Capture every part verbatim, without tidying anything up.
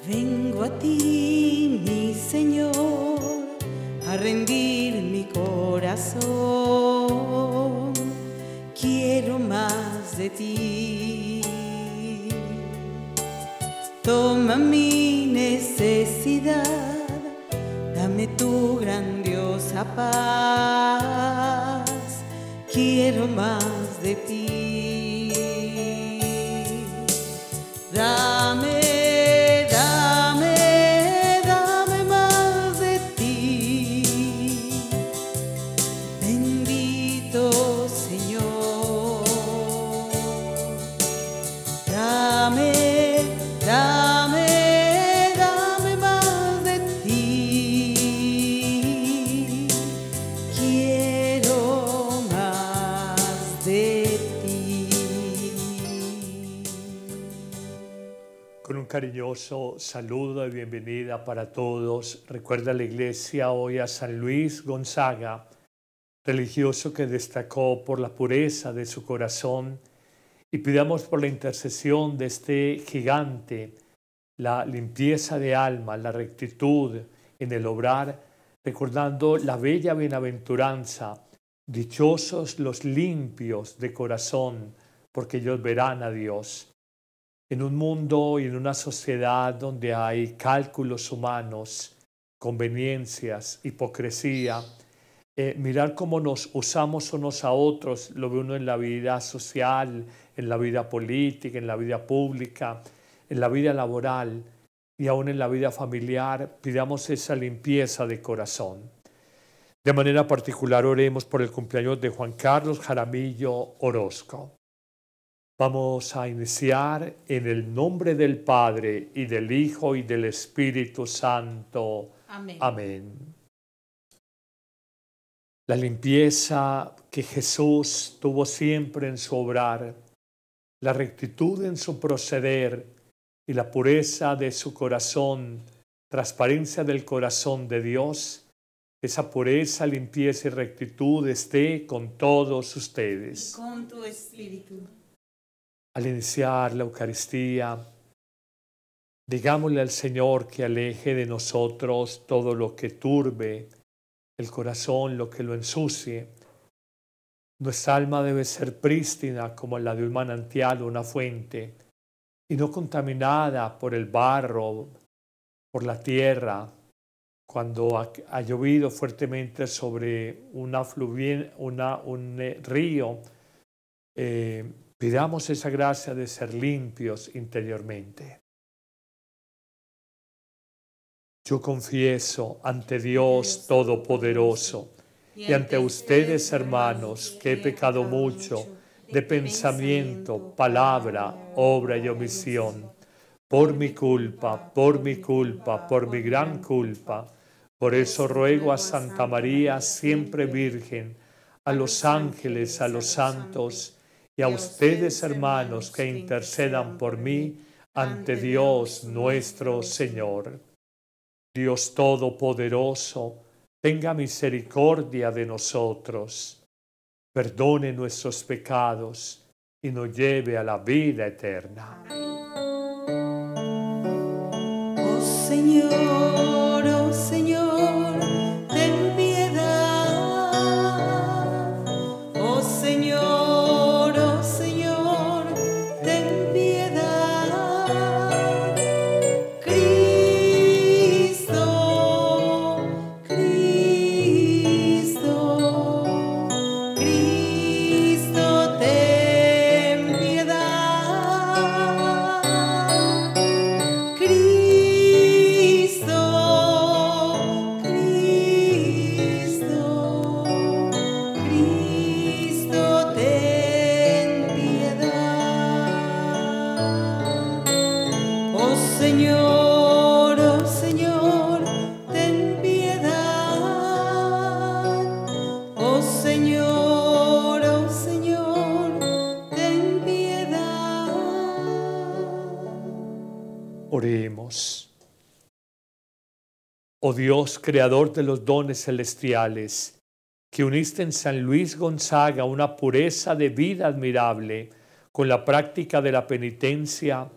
Vengo a ti, mi Señor, a rendir mi corazón. Quiero más de ti. Toma mi necesidad, dame tu grandiosa paz. Quiero más de ti. Dame. Cariñoso saludo y bienvenida para todos. Recuerda la iglesia hoy a San Luis Gonzaga, religioso que destacó por la pureza de su corazón, y pidamos por la intercesión de este gigante la limpieza de alma, la rectitud en el obrar, recordando la bella bienaventuranza: dichosos los limpios de corazón, porque ellos verán a Dios. En un mundo y en una sociedad donde hay cálculos humanos, conveniencias, hipocresía, eh, mirar cómo nos usamos unos a otros, lo ve uno en la vida social, en la vida política, en la vida pública, en la vida laboral y aún en la vida familiar. Pidamos esa limpieza de corazón. De manera particular oremos por el cumpleaños de Juan Carlos Jaramillo Orozco. Vamos a iniciar en el nombre del Padre, y del Hijo, y del Espíritu Santo. Amén. Amén. La limpieza que Jesús tuvo siempre en su obrar, la rectitud en su proceder y la pureza de su corazón, transparencia del corazón de Dios, esa pureza, limpieza y rectitud esté con todos ustedes. Y con tu espíritu. Al iniciar la Eucaristía, digámosle al Señor que aleje de nosotros todo lo que turbe el corazón, lo que lo ensucie. Nuestra alma debe ser prístina como la de un manantial o una fuente, y no contaminada por el barro, por la tierra. Cuando ha, ha llovido fuertemente sobre una fluvien, una, un eh, río, eh, pidamos esa gracia de ser limpios interiormente. Yo confieso ante Dios Todopoderoso y ante ustedes, hermanos, que he pecado mucho de pensamiento, palabra, obra y omisión, por mi culpa, por mi culpa, por mi gran culpa. Por eso ruego a Santa María, siempre Virgen, a los ángeles, a los santos, y a ustedes, hermanos, que intercedan por mí ante Dios nuestro Señor. Dios Todopoderoso, tenga misericordia de nosotros, perdone nuestros pecados y nos lleve a la vida eterna. Oh Señor, oh Señor, ten piedad. Oh Señor. Señor, oh Señor, ten piedad. Oh Señor, oh Señor, ten piedad. Oremos. Oh Dios, creador de los dones celestiales, que uniste en San Luis Gonzaga una pureza de vida admirable con la práctica de la penitencia,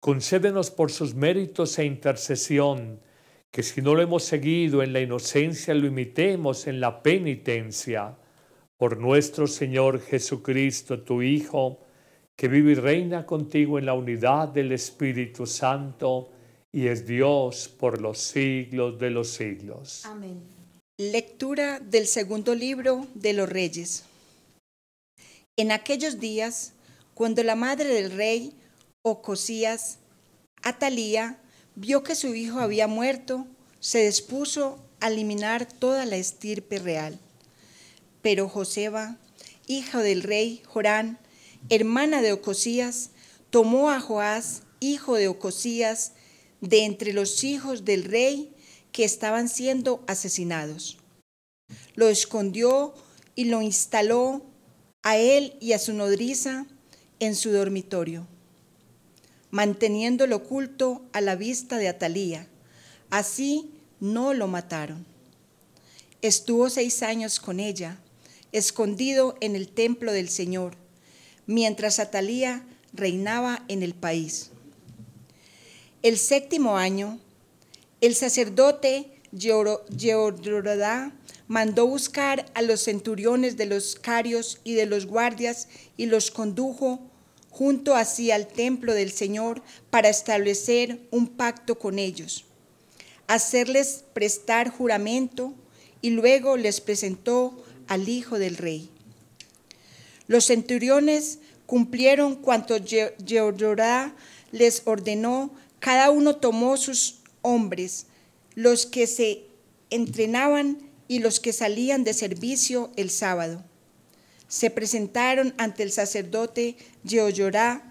Concédenos por sus méritos e intercesión, que si no lo hemos seguido en la inocencia, lo imitemos en la penitencia. Por nuestro Señor Jesucristo, tu Hijo, que vive y reina contigo en la unidad del Espíritu Santo, y es Dios por los siglos de los siglos. Amén. Lectura del segundo libro de los Reyes. En aquellos días, cuando la madre del rey Ocosías, Atalía, vio que su hijo había muerto, se dispuso a eliminar toda la estirpe real. Pero Joseba, hija del rey Jorán, hermana de Ocosías, tomó a Joás, hijo de Ocosías, de entre los hijos del rey que estaban siendo asesinados. Lo escondió y lo instaló a él y a su nodriza en su dormitorio, manteniéndolo oculto a la vista de Atalía. Así no lo mataron. Estuvo seis años con ella, escondido en el templo del Señor, mientras Atalía reinaba en el país. El séptimo año, el sacerdote Jehoiada mandó buscar a los centuriones de los carios y de los guardias y los condujo junto hacia el templo del Señor para establecer un pacto con ellos, hacerles prestar juramento, y luego les presentó al hijo del rey. Los centuriones cumplieron cuanto Jehoiada les ordenó. Cada uno tomó sus hombres, los que se entrenaban y los que salían de servicio el sábado. Se presentaron ante el sacerdote Jehoiada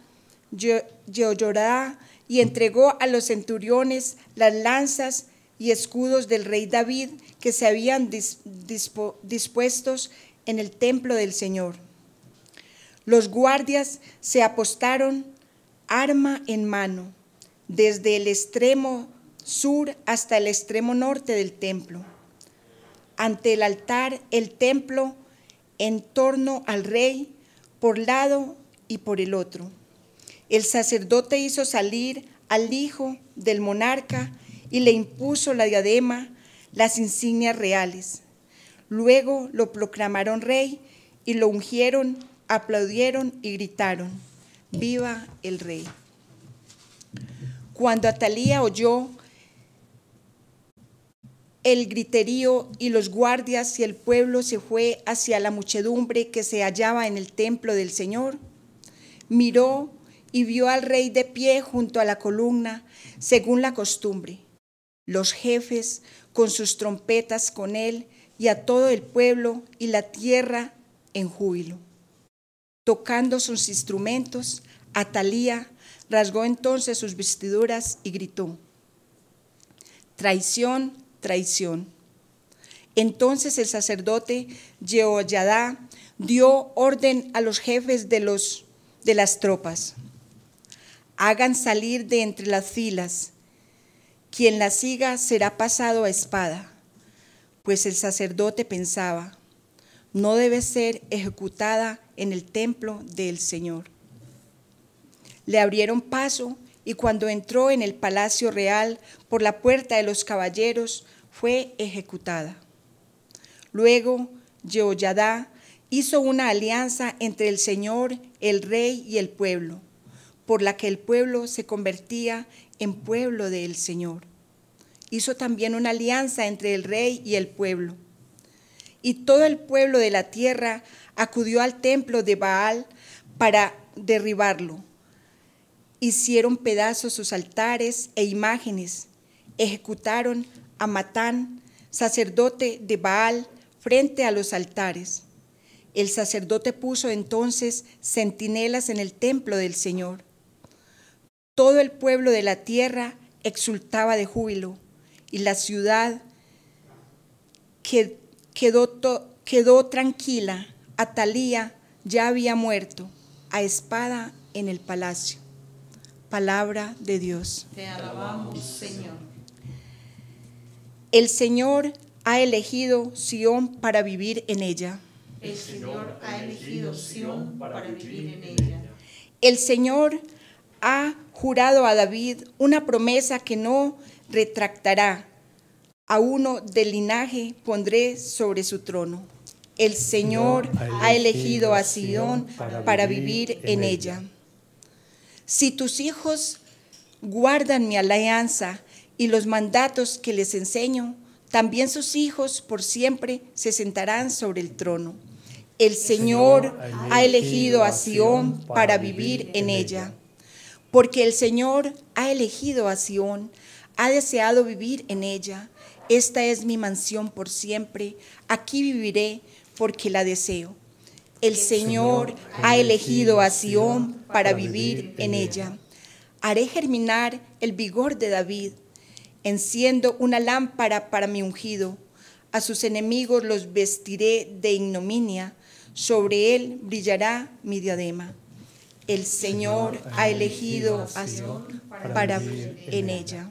y entregó a los centuriones las lanzas y escudos del rey David que se habían dispo, dispuestos en el templo del Señor. Los guardias se apostaron arma en mano, desde el extremo sur hasta el extremo norte del templo, ante el altar, el templo, en torno al rey, por lado y por el otro. El sacerdote hizo salir al hijo del monarca y le impuso la diadema, las insignias reales. Luego lo proclamaron rey y lo ungieron, aplaudieron y gritaron: ¡Viva el rey! Cuando Atalía oyó el griterío y los guardias y el pueblo, se fue hacia la muchedumbre que se hallaba en el templo del Señor. Miró y vio al rey de pie junto a la columna, según la costumbre, los jefes con sus trompetas con él, y a todo el pueblo y la tierra en júbilo. Tocando sus instrumentos, Atalía rasgó entonces sus vestiduras y gritó: traición, traición. Entonces el sacerdote Jehoiada dio orden a los jefes de, los, de las tropas: hagan salir de entre las filas, quien la siga será pasado a espada. Pues el sacerdote pensaba: no debe ser ejecutada en el templo del Señor. Le abrieron paso, y cuando entró en el palacio real por la puerta de los caballeros, fue ejecutada. Luego Jehoiada hizo una alianza entre el Señor, el rey y el pueblo, por la que el pueblo se convertía en pueblo del Señor. Hizo también una alianza entre el rey y el pueblo. Y todo el pueblo de la tierra acudió al templo de Baal para derribarlo. Hicieron pedazos sus altares e imágenes. Ejecutaron a Matán, sacerdote de Baal, frente a los altares. El sacerdote puso entonces centinelas en el templo del Señor. Todo el pueblo de la tierra exultaba de júbilo, y la ciudad quedó, quedó tranquila. Atalía ya había muerto a espada en el palacio. Palabra de Dios. Te alabamos, Señor. El Señor ha elegido Sión para vivir en ella. El Señor ha elegido Sión para vivir en ella. El Señor ha jurado a David una promesa que no retractará. A uno del linaje pondré sobre su trono. El Señor ha elegido a Sión para vivir en ella. Si tus hijos guardan mi alianza y los mandatos que les enseño, también sus hijos por siempre se sentarán sobre el trono. El Señor ha elegido a Sión para vivir en ella. Porque el Señor ha elegido a Sión, ha deseado vivir en ella. Esta es mi mansión por siempre, aquí viviré porque la deseo. El Señor ha elegido a Sión para vivir en ella. Haré germinar el vigor de David, enciendo una lámpara para mi ungido. A sus enemigos los vestiré de ignominia, sobre él brillará mi diadema. El Señor ha elegido a Sión para vivir en ella.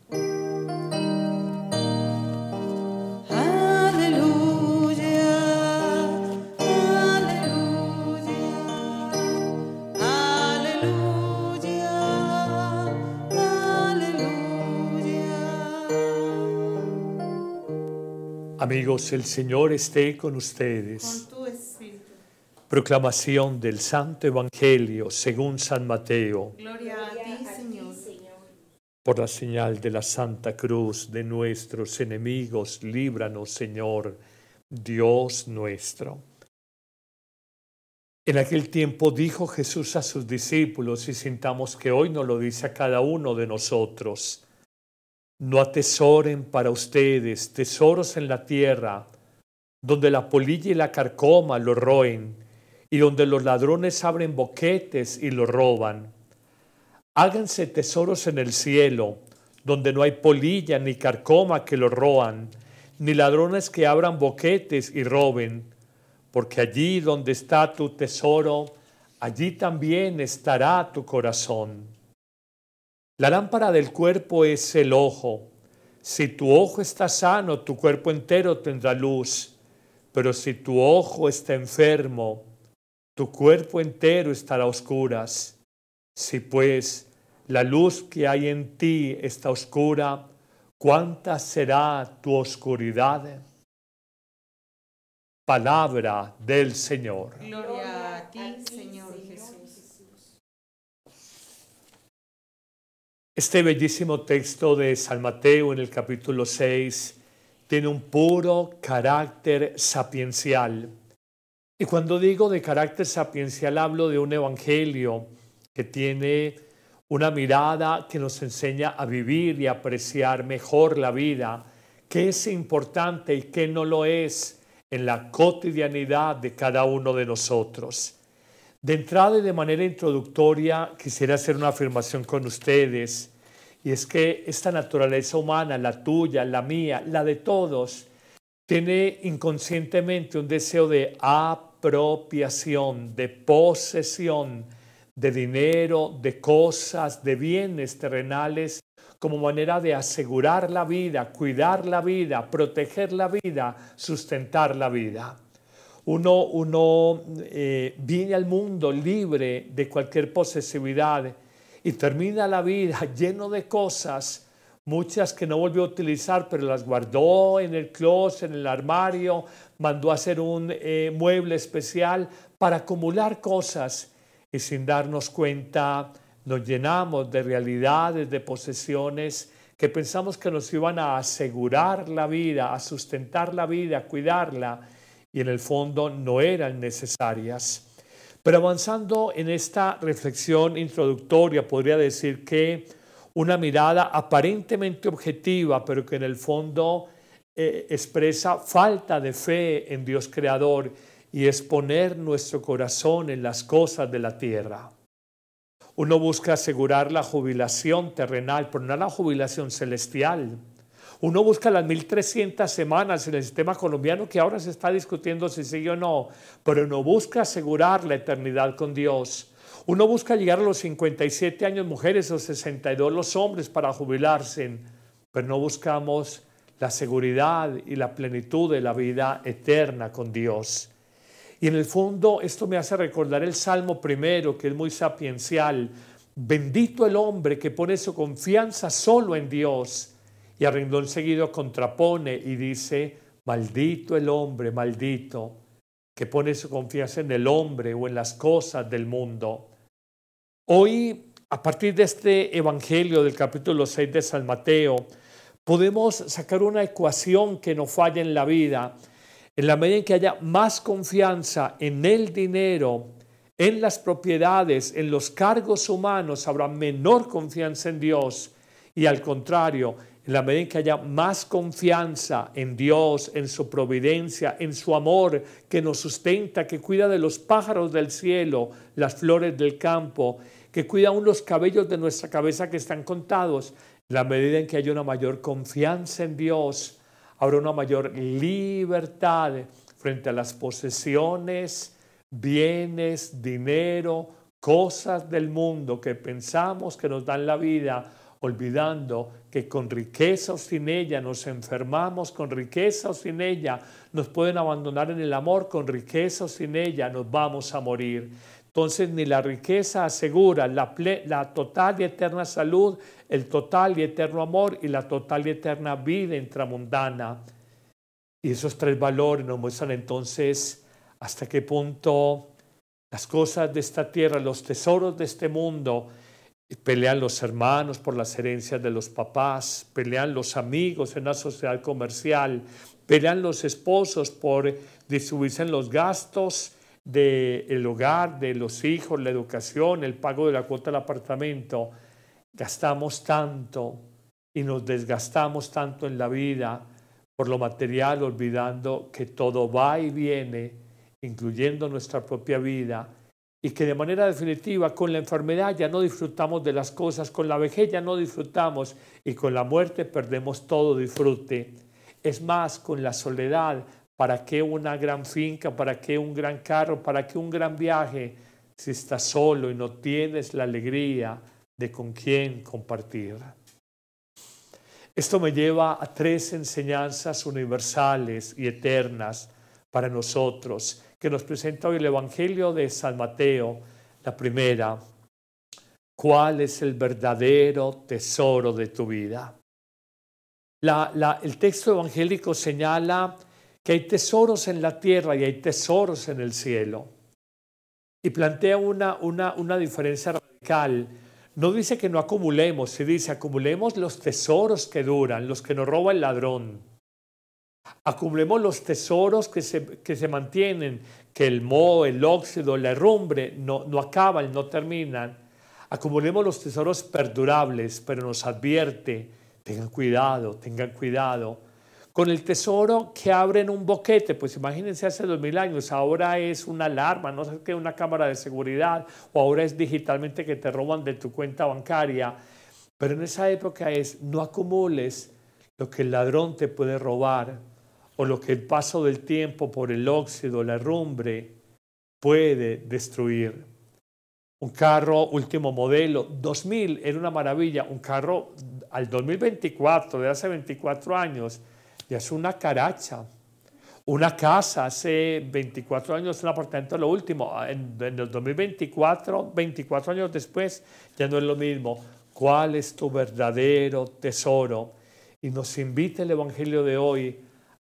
Amigos, el Señor esté con ustedes. Con tu espíritu. Proclamación del Santo Evangelio según San Mateo. Gloria a ti, Señor. Por la señal de la Santa Cruz de nuestros enemigos, líbranos, Señor, Dios nuestro. En aquel tiempo dijo Jesús a sus discípulos, y sintamos que hoy nos lo dice a cada uno de nosotros: no atesoren para ustedes tesoros en la tierra, donde la polilla y la carcoma lo roen, y donde los ladrones abren boquetes y lo roban. Háganse tesoros en el cielo, donde no hay polilla ni carcoma que lo roan, ni ladrones que abran boquetes y roben, porque allí donde está tu tesoro, allí también estará tu corazón. La lámpara del cuerpo es el ojo. Si tu ojo está sano, tu cuerpo entero tendrá luz. Pero si tu ojo está enfermo, tu cuerpo entero estará a oscuras. Si pues la luz que hay en ti está oscura, ¿cuánta será tu oscuridad? Palabra del Señor. Gloria a ti, Señor Jesús. Este bellísimo texto de San Mateo en el capítulo seis tiene un puro carácter sapiencial. Y cuando digo de carácter sapiencial hablo de un evangelio que tiene una mirada que nos enseña a vivir y apreciar mejor la vida, qué es importante y qué no lo es en la cotidianidad de cada uno de nosotros. De entrada y de manera introductoria quisiera hacer una afirmación con ustedes, y es que esta naturaleza humana, la tuya, la mía, la de todos, tiene inconscientemente un deseo de apropiación, de posesión, de dinero, de cosas, de bienes terrenales, como manera de asegurar la vida, cuidar la vida, proteger la vida, sustentar la vida. Uno, uno eh, viene al mundo libre de cualquier posesividad y termina la vida lleno de cosas, muchas que no volvió a utilizar, pero las guardó en el closet, en el armario, mandó a hacer un eh, mueble especial para acumular cosas, y sin darnos cuenta nos llenamos de realidades, de posesiones que pensamos que nos iban a asegurar la vida, a sustentar la vida, a cuidarla, y en el fondo no eran necesarias. Pero avanzando en esta reflexión introductoria, podría decir que una mirada aparentemente objetiva, pero que en el fondo eh, expresa falta de fe en Dios Creador, y es poner nuestro corazón en las cosas de la tierra. Uno busca asegurar la jubilación terrenal, pero no la jubilación celestial. Uno busca las mil trescientas semanas en el sistema colombiano, que ahora se está discutiendo si sigue o no, pero uno busca asegurar la eternidad con Dios. Uno busca llegar a los cincuenta y siete años mujeres o sesenta y dos los hombres para jubilarse, pero no buscamos la seguridad y la plenitud de la vida eterna con Dios. Y en el fondo esto me hace recordar el Salmo primero, que es muy sapiencial, Bendito el hombre que pone su confianza solo en Dios. Y a renglón seguido contrapone y dice, maldito el hombre, maldito, que pone su confianza en el hombre o en las cosas del mundo. Hoy, a partir de este evangelio del capítulo seis de San Mateo, podemos sacar una ecuación que no falla en la vida. En la medida en que haya más confianza en el dinero, en las propiedades, en los cargos humanos, habrá menor confianza en Dios. Y al contrario, en la medida en que haya más confianza en Dios, en su providencia, en su amor que nos sustenta, que cuida de los pájaros del cielo, las flores del campo, que cuida aún los cabellos de nuestra cabeza que están contados, en la medida en que haya una mayor confianza en Dios, habrá una mayor libertad frente a las posesiones, bienes, dinero, cosas del mundo que pensamos que nos dan la vida, olvidando que con riqueza o sin ella nos enfermamos, con riqueza o sin ella nos pueden abandonar en el amor, con riqueza o sin ella nos vamos a morir. Entonces ni la riqueza asegura la, la total y eterna salud, el total y eterno amor y la total y eterna vida intramundana. Y esos tres valores nos muestran entonces hasta qué punto las cosas de esta tierra, los tesoros de este mundo, pelean los hermanos por las herencias de los papás, pelean los amigos en una sociedad comercial, pelean los esposos por distribuirse en los gastos del hogar, de los hijos, la educación, el pago de la cuota del apartamento. Gastamos tanto y nos desgastamos tanto en la vida por lo material, olvidando que todo va y viene, incluyendo nuestra propia vida, y que de manera definitiva con la enfermedad ya no disfrutamos de las cosas, con la vejez ya no disfrutamos y con la muerte perdemos todo disfrute. Es más, con la soledad, ¿para qué una gran finca? ¿Para qué un gran carro? ¿Para qué un gran viaje? Si estás solo y no tienes la alegría de con quién compartir. Esto me lleva a tres enseñanzas universales y eternas para nosotros, que nos presenta hoy el Evangelio de San Mateo. La primera, ¿cuál es el verdadero tesoro de tu vida? La, la, el texto evangélico señala que hay tesoros en la tierra y hay tesoros en el cielo. Y plantea una, una, una diferencia radical. No dice que no acumulemos, se dice acumulemos los tesoros que duran, los que nos roba el ladrón. Acumulemos los tesoros que se, que se mantienen, que el moho, el óxido, la herrumbre no, no acaban, no terminan. Acumulemos los tesoros perdurables, pero nos advierte, tengan cuidado, tengan cuidado. Con el tesoro que abren un boquete, pues imagínense hace dos mil años, ahora es una alarma, no sé qué, una cámara de seguridad, o ahora es digitalmente que te roban de tu cuenta bancaria. Pero en esa época es, no acumules lo que el ladrón te puede robar, o lo que el paso del tiempo por el óxido, la herrumbre, puede destruir. Un carro último modelo, dos mil, era una maravilla. Un carro al dos mil veinticuatro, de hace veinticuatro años, ya es una caracha. Una casa hace veinticuatro años, un apartamento, lo último. En, en el dos mil veinticuatro, veinticuatro años después, ya no es lo mismo. ¿Cuál es tu verdadero tesoro? Y nos invita el Evangelio de hoy,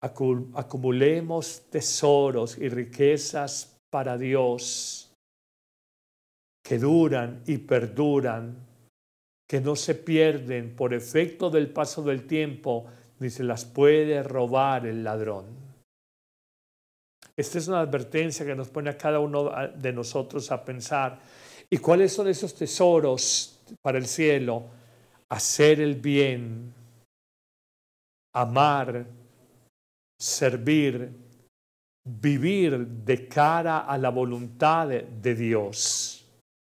acumulemos tesoros y riquezas para Dios que duran y perduran, que no se pierden por efecto del paso del tiempo, ni se las puede robar el ladrón. Esta es una advertencia que nos pone a cada uno de nosotros a pensar. ¿Y cuáles son esos tesoros para el cielo? Hacer el bien, amar, servir, vivir de cara a la voluntad de, de Dios.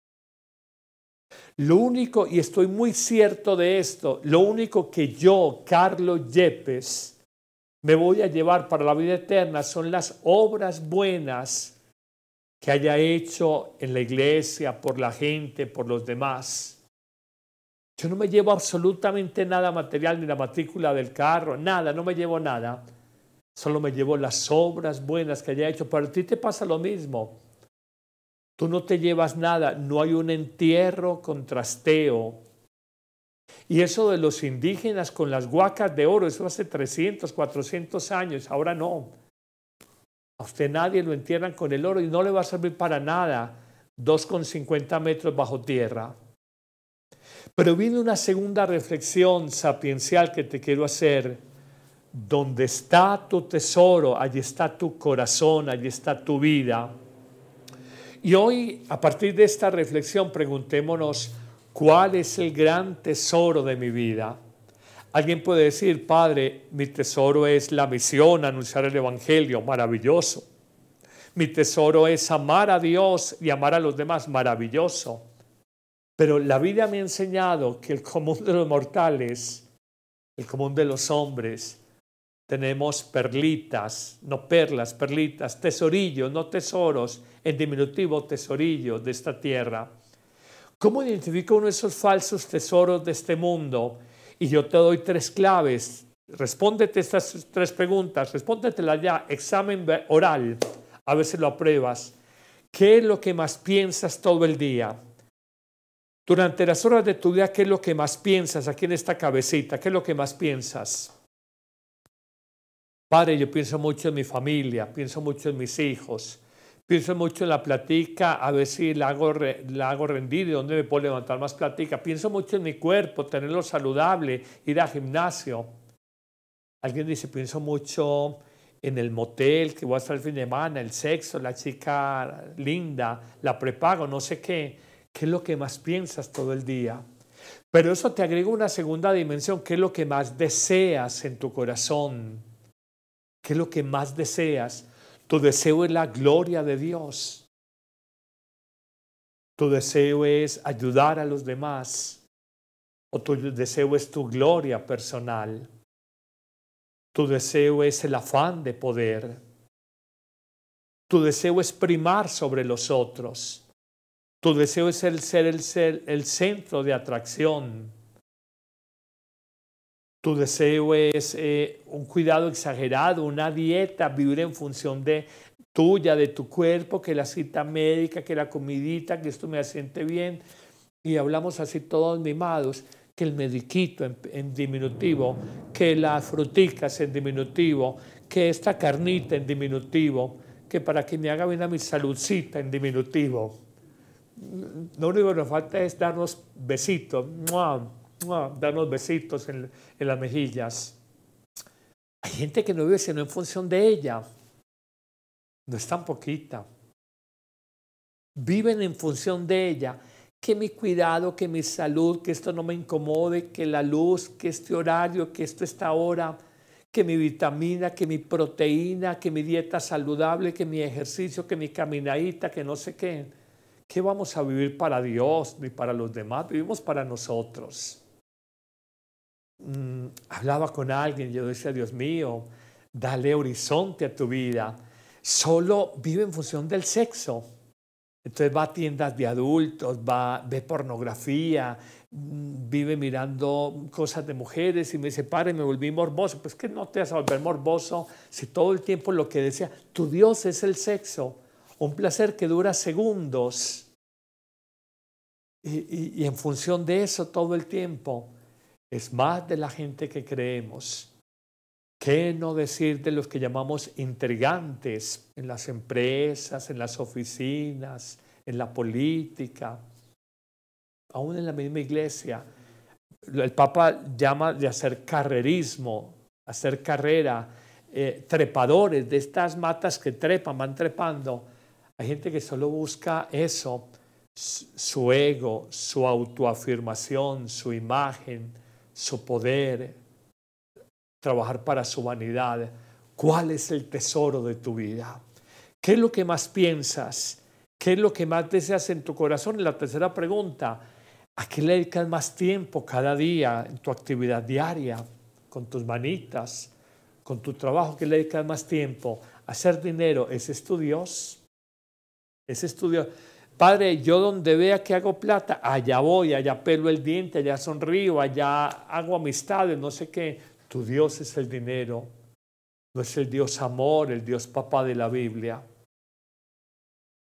Lo único, y estoy muy cierto de esto, lo único que yo, Carlos Yepes, me voy a llevar para la vida eterna son las obras buenas que haya hecho en la iglesia, por la gente, por los demás. Yo no me llevo absolutamente nada material, ni la matrícula del carro, nada, no me llevo nada. Solo me llevo las obras buenas que haya hecho. Pero a ti te pasa lo mismo. Tú no te llevas nada, no hay un entierro con trasteo. Y eso de los indígenas con las huacas de oro, eso hace trescientos, cuatrocientos años, ahora no. A usted nadie lo entierran con el oro y no le va a servir para nada, dos con cincuenta metros bajo tierra. Pero viene una segunda reflexión sapiencial que te quiero hacer. Donde está tu tesoro, allí está tu corazón, allí está tu vida. Y hoy, a partir de esta reflexión, preguntémonos, ¿cuál es el gran tesoro de mi vida? Alguien puede decir, Padre, mi tesoro es la misión, anunciar el Evangelio, maravilloso. Mi tesoro es amar a Dios y amar a los demás, maravilloso. Pero la vida me ha enseñado que el común de los mortales, el común de los hombres, tenemos perlitas, no perlas, perlitas, tesorillos, no tesoros, en diminutivo tesorillos de esta tierra. ¿Cómo identifica uno esos falsos tesoros de este mundo? Y yo te doy tres claves. Respóndete estas tres preguntas, respóndetelas ya, examen oral, a ver si lo apruebas. ¿Qué es lo que más piensas todo el día? Durante las horas de tu día, ¿qué es lo que más piensas aquí en esta cabecita? ¿Qué es lo que más piensas? Padre, yo pienso mucho en mi familia, pienso mucho en mis hijos, pienso mucho en la platica, a ver si la hago, la hago rendir y dónde me puedo levantar más platica. Pienso mucho en mi cuerpo, tenerlo saludable, ir al gimnasio. Alguien dice, pienso mucho en el motel que voy a estar el fin de semana, el sexo, la chica linda, la prepago, no sé qué. ¿Qué es lo que más piensas todo el día? Pero eso te agrega una segunda dimensión. ¿Qué es lo que más deseas en tu corazón? ¿Qué es lo que más deseas? Tu deseo es la gloria de Dios. Tu deseo es ayudar a los demás. O tu deseo es tu gloria personal. Tu deseo es el afán de poder. Tu deseo es primar sobre los otros. Tu deseo es el ser el, ser el centro de atracción. Tu deseo es eh, un cuidado exagerado, una dieta, vivir en función de tuya, de tu cuerpo, que la cita médica, que la comidita, que esto me siente bien. Y hablamos así todos mimados, que el mediquito en, en diminutivo, que las fruticas en diminutivo, que esta carnita en diminutivo, que para que me haga bien a mi saludcita en diminutivo. Lo único que nos falta es darnos besitos, ¡mua! ¡Mua! Darnos besitos en, en las mejillas. Hay gente que no vive sino en función de ella. No es tan poquita. Viven en función de ella. Que mi cuidado, que mi salud, que esto no me incomode, que la luz, que este horario, que esto esta hora, que mi vitamina, que mi proteína, que mi dieta saludable, que mi ejercicio, que mi caminadita, que no sé qué. ¿Qué vamos a vivir para Dios ni para los demás? Vivimos para nosotros. Mm, hablaba con alguien, yo decía, Dios mío, dale horizonte a tu vida. Solo vive en función del sexo. Entonces va a tiendas de adultos, va, ve pornografía, vive mirando cosas de mujeres y me dice, padre, me volví morboso. Pues que no te vas a volver morboso si todo el tiempo lo que decía, tu Dios es el sexo. Un placer que dura segundos. Y, y, y en función de eso todo el tiempo es más de la gente que creemos. ¿Qué no decir de los que llamamos intrigantes en las empresas, en las oficinas, en la política, aún en la misma iglesia? El Papa llama de hacer carrerismo, hacer carrera, eh, trepadores de estas matas que trepan, van trepando. Hay gente que solo busca eso, su ego, su autoafirmación, su imagen, su poder, trabajar para su vanidad. ¿Cuál es el tesoro de tu vida? ¿Qué es lo que más piensas? ¿Qué es lo que más deseas en tu corazón? Y la tercera pregunta, ¿a qué le dedicas más tiempo cada día en tu actividad diaria? Con tus manitas, con tu trabajo, ¿qué le dedicas más tiempo? Hacer dinero, ¿ese es tu Dios? Ese es tu Dios. Padre, yo donde vea que hago plata, allá voy, allá pelo el diente, allá sonrío, allá hago amistades, no sé qué. Tu Dios es el dinero, no es el Dios amor, el Dios papá de la Biblia.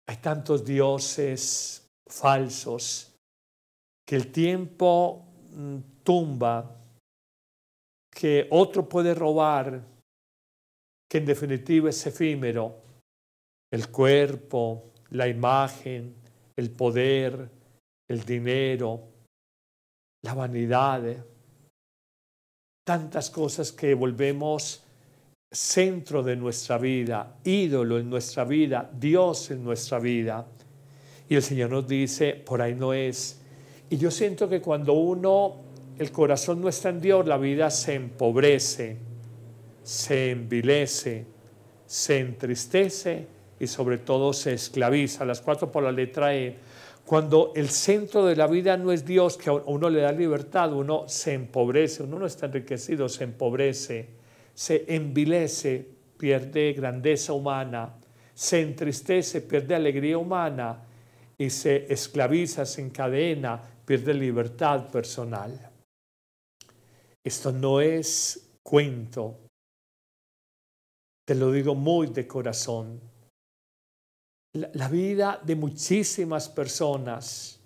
Hay tantos dioses falsos que el tiempo tumba, que otro puede robar, que en definitiva es efímero. El cuerpo, la imagen, el poder, el dinero, la vanidad, tantas cosas que volvemos centro de nuestra vida, ídolo en nuestra vida, Dios en nuestra vida. Y el Señor nos dice, por ahí no es. Y yo siento que cuando uno, el corazón no está en Dios, la vida se empobrece, se envilece, se entristece y sobre todo se esclaviza. Las cuatro por la letra E. Cuando el centro de la vida no es Dios, que a uno le da libertad, uno se empobrece, uno no está enriquecido, se empobrece, se envilece, pierde grandeza humana, se entristece, pierde alegría humana y se esclaviza, se encadena, pierde libertad personal. Esto no es cuento, te lo digo muy de corazón. La, la vida de muchísimas personas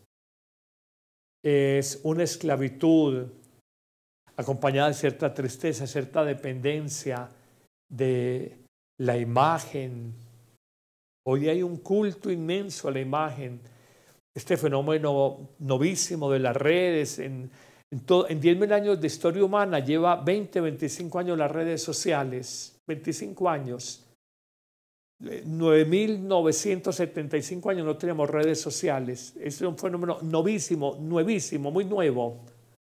es una esclavitud acompañada de cierta tristeza, cierta dependencia de la imagen. Hoy hay un culto inmenso a la imagen. Este fenómeno novísimo de las redes, en, en, todo, en diez mil años de historia humana, lleva veinte, veinticinco años las redes sociales, veinticinco años. nueve mil novecientos setenta y cinco años no teníamos redes sociales. Es un fenómeno novísimo, nuevísimo, muy nuevo.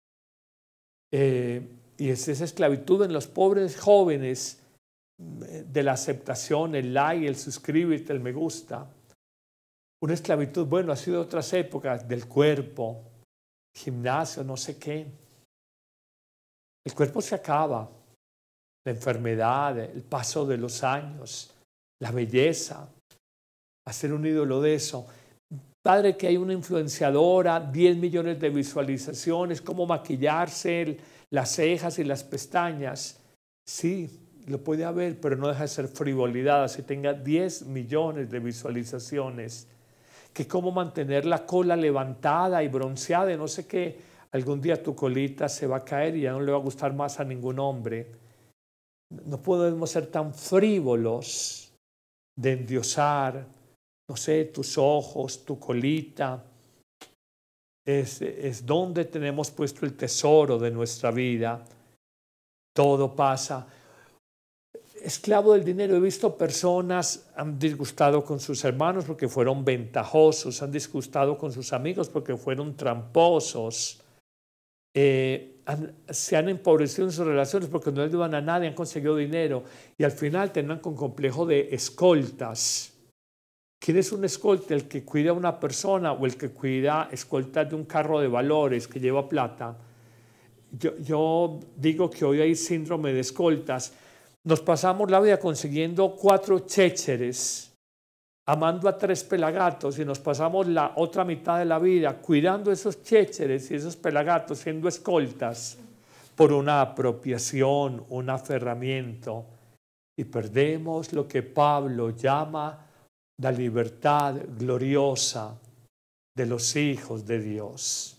Eh, y es esa esclavitud en los pobres jóvenes de la aceptación, el like, el suscríbete, el me gusta. Una esclavitud, bueno, ha sido otras épocas, del cuerpo, gimnasio, no sé qué. El cuerpo se acaba, la enfermedad, el paso de los años, la belleza, hacer un ídolo de eso. Padre, que hay una influenciadora, diez millones de visualizaciones, cómo maquillarse las cejas y las pestañas. Sí, lo puede haber, pero no deja de ser frivolidad, así tenga diez millones de visualizaciones. Que cómo mantener la cola levantada y bronceada y no sé qué. Algún día tu colita se va a caer y ya no le va a gustar más a ningún hombre. No podemos ser tan frívolos de endiosar, no sé, tus ojos, tu colita. Es, es donde tenemos puesto el tesoro de nuestra vida. Todo pasa. Esclavo del dinero. He visto personas han disgustado con sus hermanos porque fueron ventajosos, han disgustado con sus amigos porque fueron tramposos, eh, han, se han empobrecido en sus relaciones porque no le ayudan a nadie, han conseguido dinero y al final terminan con complejo de escoltas. ¿Quién es un escolta? El que cuida a una persona o el que cuida escoltas de un carro de valores que lleva plata. Yo, yo digo que hoy hay síndrome de escoltas. Nos pasamos la vida consiguiendo cuatro chécheres, amando a tres pelagatos y nos pasamos la otra mitad de la vida cuidando esos chécheres y esos pelagatos siendo escoltas por una apropiación, un aferramiento y perdemos lo que Pablo llama la libertad gloriosa de los hijos de Dios.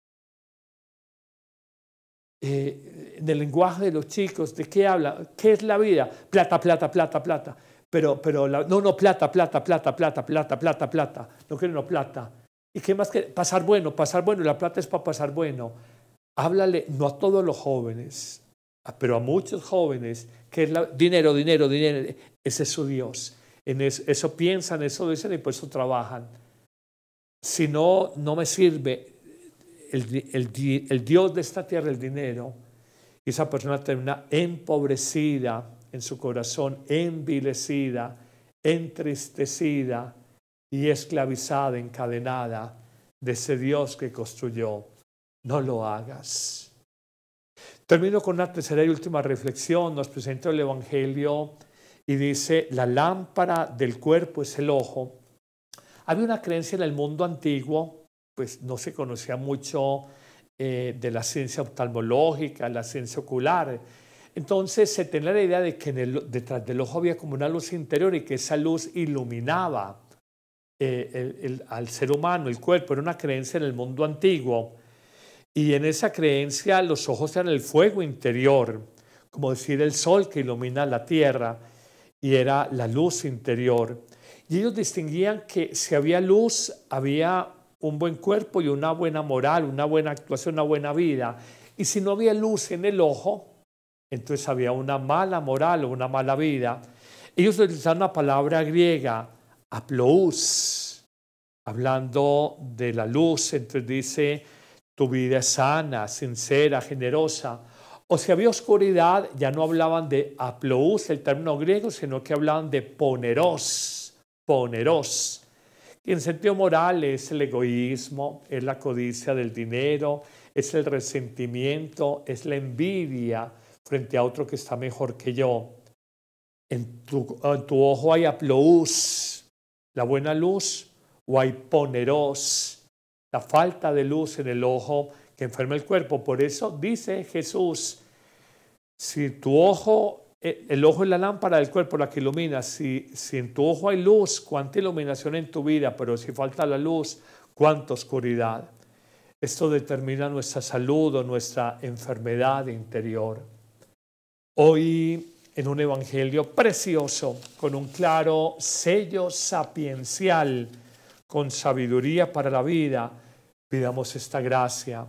Eh, en el lenguaje de los chicos, ¿de qué habla? ¿Qué es la vida? Plata, plata, plata, plata. Pero, pero la, no, no, plata, plata, plata, plata, plata, plata, plata. No quiero no plata. ¿Y qué más que pasar bueno? Pasar bueno. La plata es para pasar bueno. Háblale, no a todos los jóvenes, pero a muchos jóvenes, que es la, dinero, dinero, dinero. Ese es su Dios. En eso, eso piensan, eso dicen y por eso trabajan. Si no, no me sirve. El, el, el Dios de esta tierra, el dinero, y esa persona termina empobrecida en su corazón, envilecida, entristecida y esclavizada, encadenada de ese Dios que construyó. No lo hagas. Termino con una tercera y última reflexión. Nos presenta el Evangelio y dice, la lámpara del cuerpo es el ojo. Había una creencia en el mundo antiguo, pues no se conocía mucho eh, de la ciencia oftalmológica, la ciencia ocular. Entonces se tenía la idea de que en el, detrás del ojo había como una luz interior y que esa luz iluminaba eh, el, el, al ser humano, el cuerpo, era una creencia en el mundo antiguo. Y en esa creencia los ojos eran el fuego interior, como decir el sol que ilumina la tierra, y era la luz interior. Y ellos distinguían que si había luz, había un buen cuerpo y una buena moral, una buena actuación, una buena vida. Y si no había luz en el ojo, entonces había una mala moral o una mala vida. Ellos utilizaron una palabra griega, aplous, hablando de la luz. Entonces dice, tu vida es sana, sincera, generosa. O si había oscuridad, ya no hablaban de aplous, el término griego, sino que hablaban de poneros, poneros. Y en sentido moral es el egoísmo, es la codicia del dinero, es el resentimiento, es la envidia frente a otro que está mejor que yo. En tu, en tu ojo hay aplous, la buena luz, o hay poneros, la falta de luz en el ojo que enferma el cuerpo. Por eso dice Jesús, si tu ojo, el ojo es la lámpara del cuerpo, la que ilumina. Si, si en tu ojo hay luz, cuánta iluminación en tu vida, pero si falta la luz, cuánta oscuridad. Esto determina nuestra salud o nuestra enfermedad interior. Hoy, en un evangelio precioso, con un claro sello sapiencial, con sabiduría para la vida, pidamos esta gracia.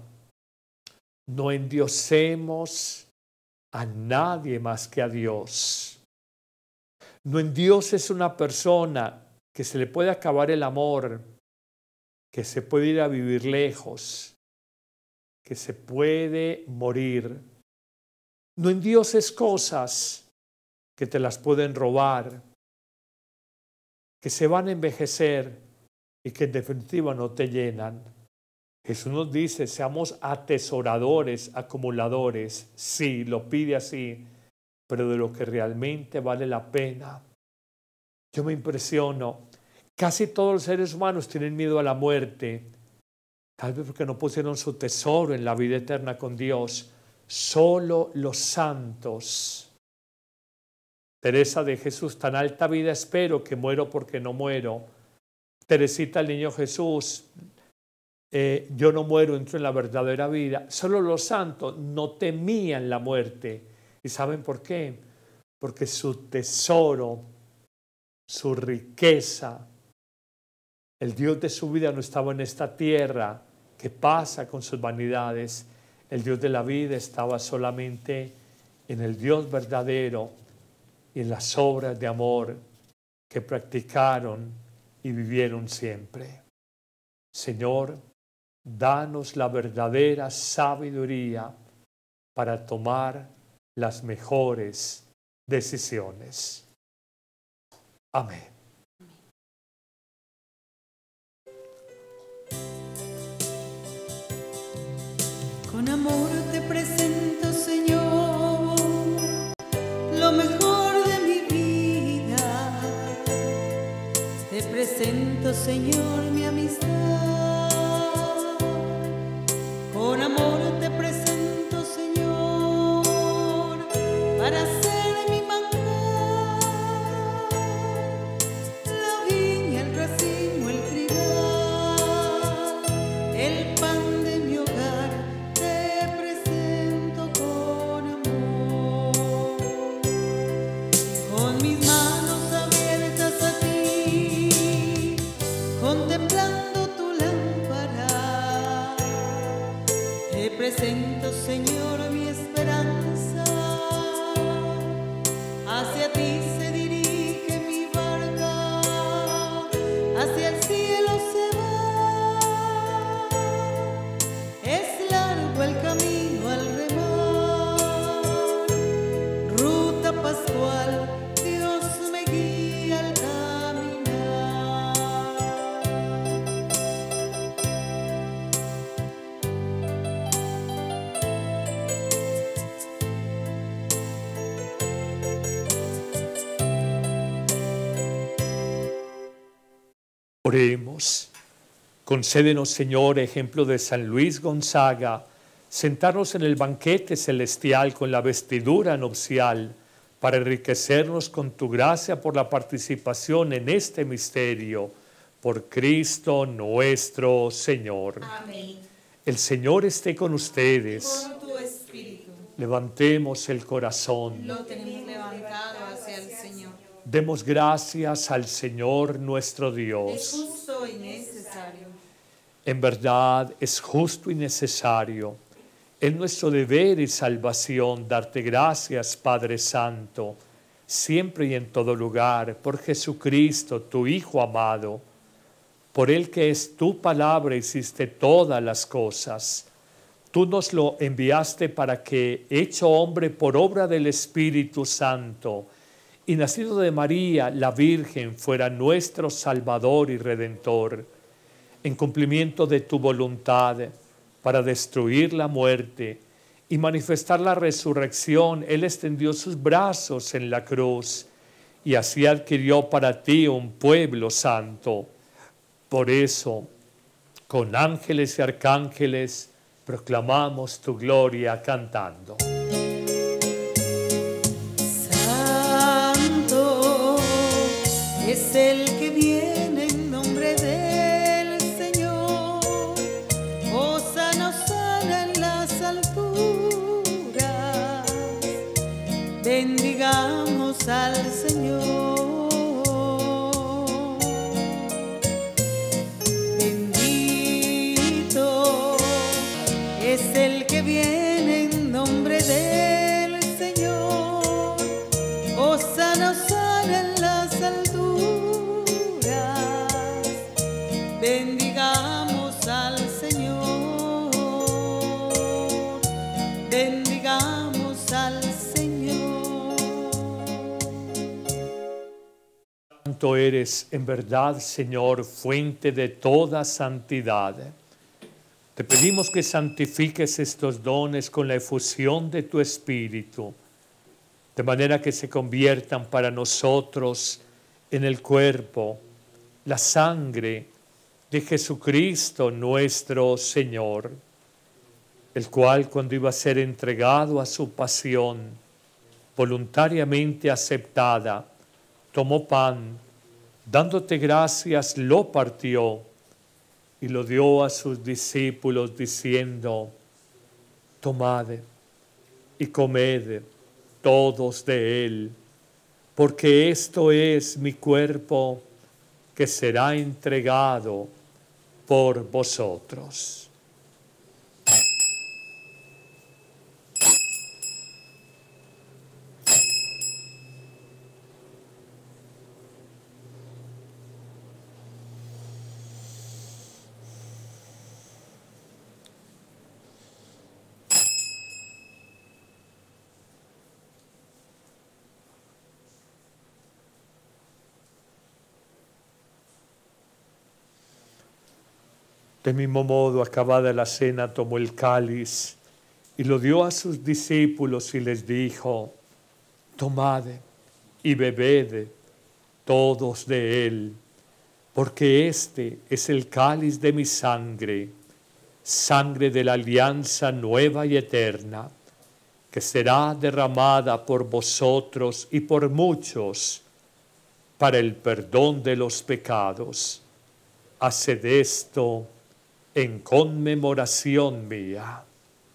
No endiosemos a nadie más que a Dios. No endioses una persona que se le puede acabar el amor, que se puede ir a vivir lejos, que se puede morir. No endioses cosas que te las pueden robar, que se van a envejecer y que en definitiva no te llenan. Jesús nos dice, seamos atesoradores, acumuladores. Sí, lo pide así, pero de lo que realmente vale la pena. Yo me impresiono. Casi todos los seres humanos tienen miedo a la muerte, tal vez porque no pusieron su tesoro en la vida eterna con Dios. Solo los santos. Teresa de Jesús, tan alta vida espero que muero porque no muero. Teresita, el niño Jesús, eh, yo no muero, entro en la verdadera vida. Solo los santos no temían la muerte. ¿Y saben por qué? Porque su tesoro, su riqueza, el Dios de su vida no estaba en esta tierra que pasa con sus vanidades. El Dios de la vida estaba solamente en el Dios verdadero y en las obras de amor que practicaron y vivieron siempre. Señor, danos la verdadera sabiduría para tomar las mejores decisiones. Amén. Con amor te presento, Señor, lo mejor de mi vida. Te presento, Señor, mi amistad. Con amor te presento, Señor, para ser mi manjar. La viña, el racimo, el trigal, el pan de mi hogar. Contemplando tu lámpara, te presento, Señor, mi esperanza. Hacia ti se dirige mi barca, hacia el cielo se va. Es largo el camino al remar, ruta pascual, Dios me guía al caminar. Oremos. Concédenos, Señor, ejemplo de San Luis Gonzaga, sentarnos en el banquete celestial con la vestidura nupcial, para enriquecernos con tu gracia por la participación en este misterio. por Cristo nuestro Señor. Amén. El Señor esté con ustedes. Con tu espíritu. Levantemos el corazón. Lo tenemos levantado hacia el Señor. Demos gracias al Señor nuestro Es Dios. justo y necesario. En verdad es justo y necesario. Es nuestro deber y salvación darte gracias, Padre Santo, siempre y en todo lugar, por Jesucristo, tu Hijo amado. Por Él que es tu palabra hiciste todas las cosas. Tú nos lo enviaste para que, hecho hombre por obra del Espíritu Santo, y nacido de María, la Virgen, fuera nuestro Salvador y Redentor, en cumplimiento de tu voluntad, para destruir la muerte y manifestar la resurrección. Él extendió sus brazos en la cruz y así adquirió para ti un pueblo santo. Por eso, con ángeles y arcángeles, proclamamos tu gloria cantando. Santo es el que viene en nombre del Señor. Hosana, hosana en las alturas. Bendigamos al Señor. Bendito es el que viene en nombre del Señor. Hosana, hosana en las alturas. Bendigamos al Señor. Bendigamos al Señor. Santo eres en verdad, Señor, fuente de toda santidad. Te pedimos que santifiques estos dones con la efusión de tu Espíritu, de manera que se conviertan para nosotros en el cuerpo, la sangre de Jesucristo nuestro Señor, el cual, cuando iba a ser entregado a su pasión, voluntariamente aceptada, tomó pan, dándote gracias, lo partió y lo dio a sus discípulos diciendo: tomad y comed todos de él, porque esto es mi cuerpo que será entregado por vosotros. De mismo modo, acabada la cena, tomó el cáliz y lo dio a sus discípulos y les dijo: tomad y bebed todos de él, porque este es el cáliz de mi sangre, sangre de la alianza nueva y eterna, que será derramada por vosotros y por muchos para el perdón de los pecados. Haced esto en conmemoración mía.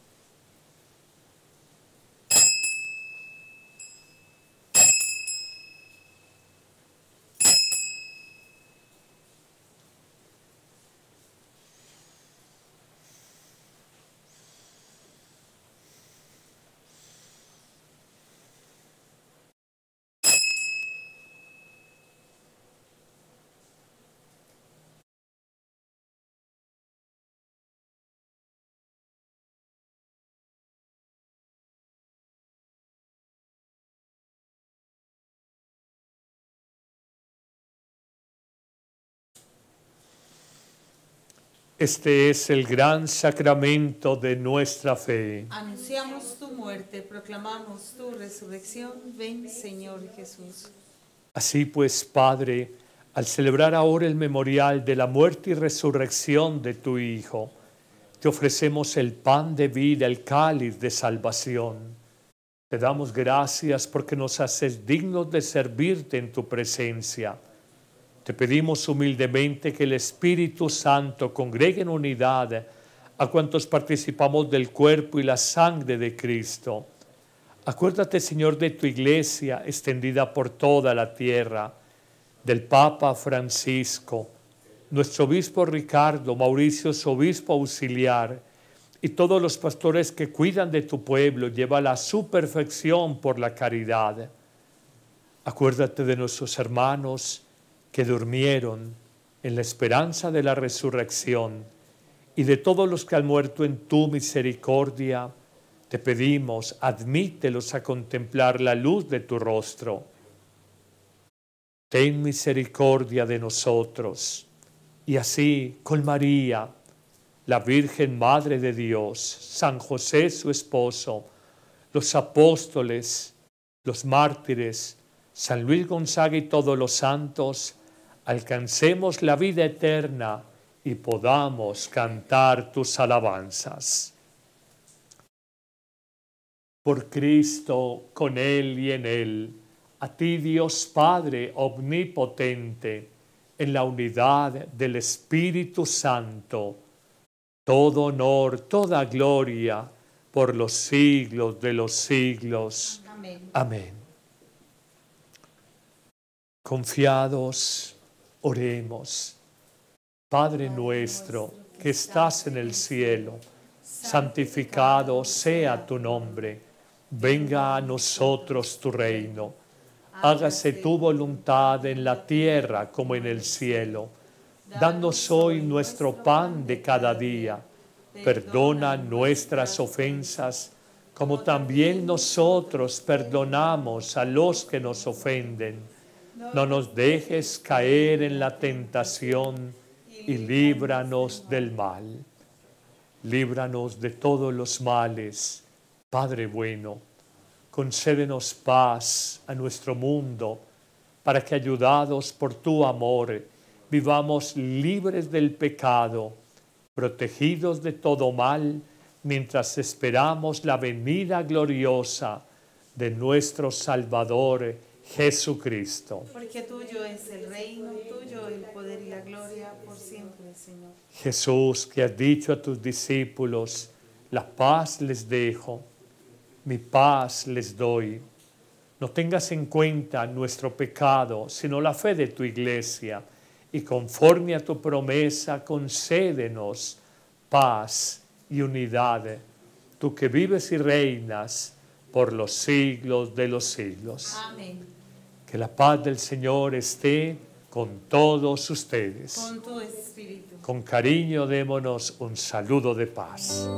Este es el gran sacramento de nuestra fe. Anunciamos tu muerte, proclamamos tu resurrección. Ven, Señor Jesús. Así pues, Padre, al celebrar ahora el memorial de la muerte y resurrección de tu Hijo, te ofrecemos el pan de vida, el cáliz de salvación. Te damos gracias porque nos haces dignos de servirte en tu presencia. Te pedimos humildemente que el Espíritu Santo congregue en unidad a cuantos participamos del cuerpo y la sangre de Cristo. Acuérdate, Señor, de tu iglesia extendida por toda la tierra, del Papa Francisco, nuestro obispo Ricardo, Mauricio, su obispo auxiliar, y todos los pastores que cuidan de tu pueblo, llévala a su perfección por la caridad. Acuérdate de nuestros hermanos que durmieron en la esperanza de la resurrección y de todos los que han muerto en tu misericordia. Te pedimos, admítelos a contemplar la luz de tu rostro. Ten misericordia de nosotros. Y así, con María, la Virgen Madre de Dios, San José su esposo, los apóstoles, los mártires, San Luis Gonzaga y todos los santos, alcancemos la vida eterna y podamos cantar tus alabanzas. Por Cristo, con Él y en Él, a ti Dios Padre omnipotente, en la unidad del Espíritu Santo, todo honor, toda gloria, por los siglos de los siglos. Amén. Amén. Confiados, oremos. Padre nuestro, que estás en el cielo, santificado sea tu nombre. Venga a nosotros tu reino. Hágase tu voluntad en la tierra como en el cielo. Danos hoy nuestro pan de cada día. Perdona nuestras ofensas, como también nosotros perdonamos a los que nos ofenden. No nos dejes caer en la tentación y líbranos del mal. Líbranos de todos los males, Padre bueno. Concédenos paz a nuestro mundo, para que, ayudados por tu amor, vivamos libres del pecado, protegidos de todo mal, mientras esperamos la venida gloriosa de nuestro Salvador Jesucristo. Porque tuyo es el reino, tuyo el poder y la gloria por siempre, Señor. Jesús, que has dicho a tus discípulos, la paz les dejo, mi paz les doy. No tengas en cuenta nuestro pecado, sino la fe de tu iglesia, y conforme a tu promesa, concédenos paz y unidad, tú que vives y reinas por los siglos de los siglos. Amén. Que la paz del Señor esté con todos ustedes. Con tu espíritu. Con cariño démonos un saludo de paz.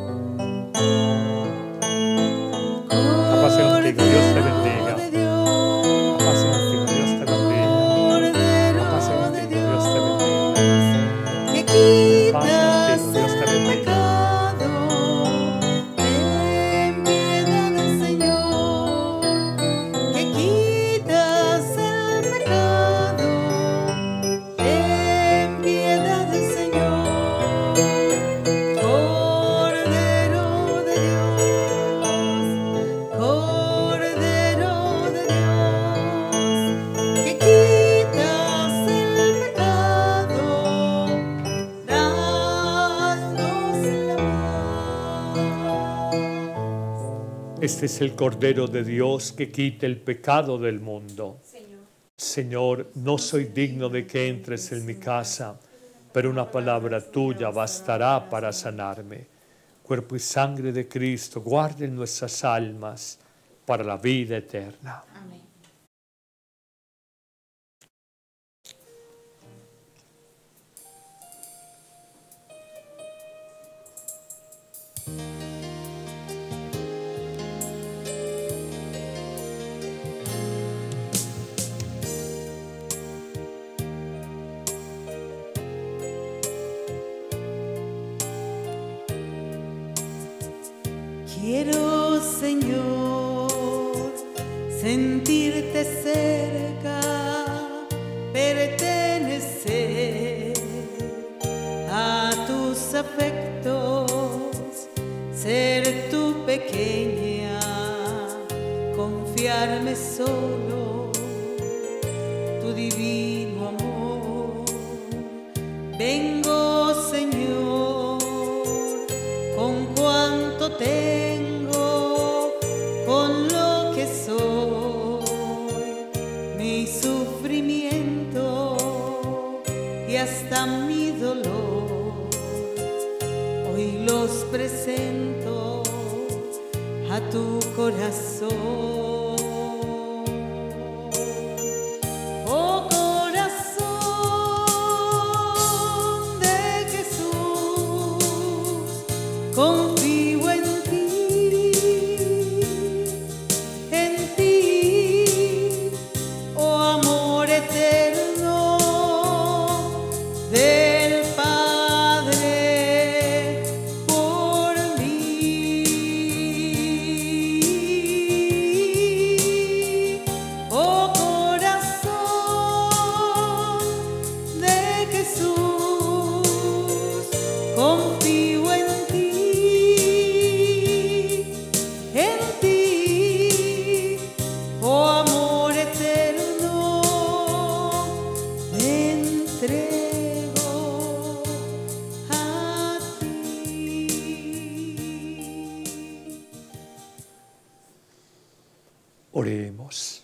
La paz contigo, Dios te bendiga. La paz contigo, Dios te bendiga. La paz contigo, Dios te bendiga. Que La paz quitas contigo, Dios te el bendiga. pecado, ten piedad, Señor. Que quitas el pecado, ten piedad, Señor. Cordero de Dios, Cordero de Dios, que quitas el pecado, danos la paz. Este es el Cordero de Dios que quita el pecado del mundo. Señor, no soy digno de que entres en mi casa, pero una palabra tuya bastará para sanarme. Cuerpo y sangre de Cristo, guarden nuestras almas para la vida eterna. Amén. Quiero, Señor, sentirte cerca, pertenecer a tus afectos, ser tu pequeña, confiarme solo, tu divino amor. cuánto tengo con lo que soy, mi sufrimiento y hasta mi dolor, hoy los presento a tu corazón. Oh corazón de Jesús, confío en ti, en ti, oh amor eterno del Padre por mí. Oh corazón de Jesús, confío en ti, en ti, oh amor eterno, me entrego a ti. Oremos.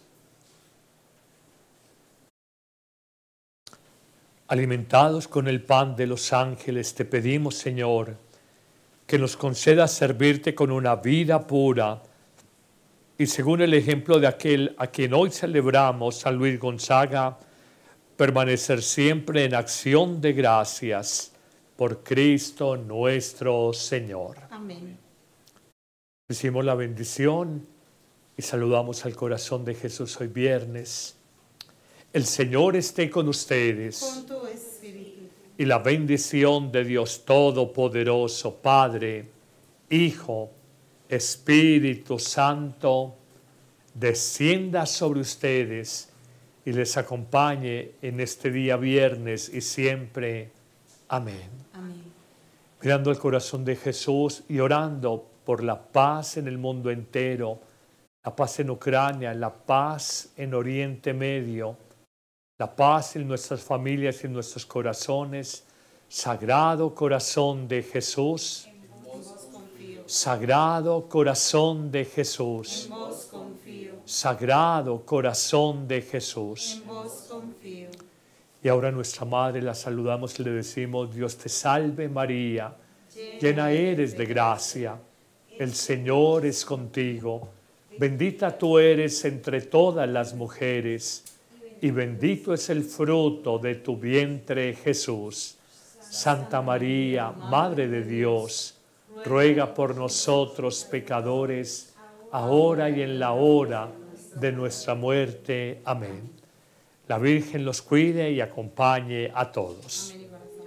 Alimentados con el pan de los ángeles, te pedimos, Señor, que nos concedas servirte con una vida pura y según el ejemplo de aquel a quien hoy celebramos, San Luis Gonzaga, permanecer siempre en acción de gracias por Cristo nuestro Señor. Amén. Decimos la bendición y saludamos al corazón de Jesús hoy viernes. El Señor esté con ustedes. Con tu espíritu. Y la bendición de Dios Todopoderoso, Padre, Hijo, Espíritu Santo, descienda sobre ustedes y les acompañe en este día viernes y siempre. Amén. Amén. Mirando el corazón de Jesús y orando por la paz en el mundo entero, la paz en Ucrania, la paz en Oriente Medio, la paz en nuestras familias y en nuestros corazones. Sagrado corazón de Jesús, En vos confío. Sagrado corazón de Jesús, En vos confío. Sagrado corazón de Jesús. En vos confío. Y ahora nuestra Madre la saludamos y le decimos: Dios te salve María, llena eres de gracia, el Señor es contigo, bendita tú eres entre todas las mujeres, y bendito es el fruto de tu vientre, Jesús. Santa María, Madre de Dios, ruega por nosotros pecadores, ahora y en la hora de nuestra muerte. Amén. La Virgen los cuide y acompañe a todos.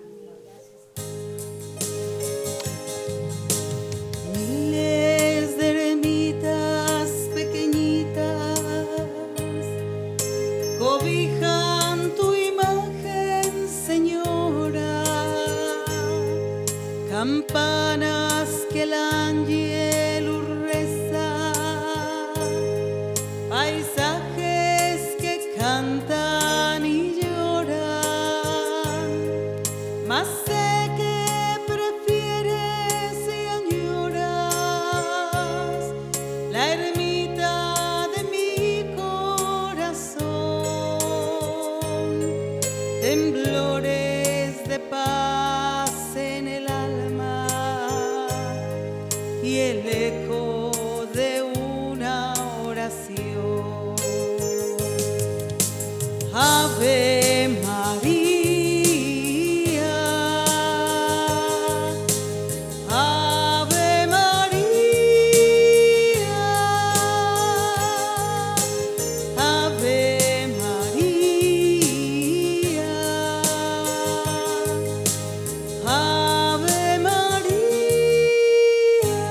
Miles de ermitas pequeñitas cobijan tu imagen, Señora. Campanas que el ángel reza, paisajes que cantan y lloran. Más sé que prefieres y añoras la ermita de mi corazón. Temblores de paz en el alma y el eco de una oración. Ave María, Ave María, Ave María, Ave María.